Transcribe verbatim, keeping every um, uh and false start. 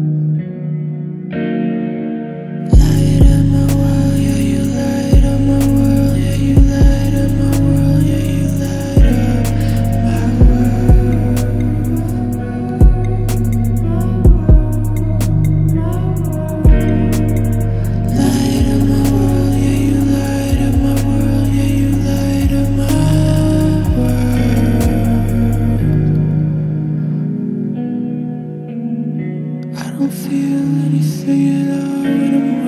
Light up my world, yeah, you light up my world, yeah, you light up my world, yeah, you light up my world. Light up my world, yeah, you light up my world, yeah, you light up my world. I don't feel anything at all when I'm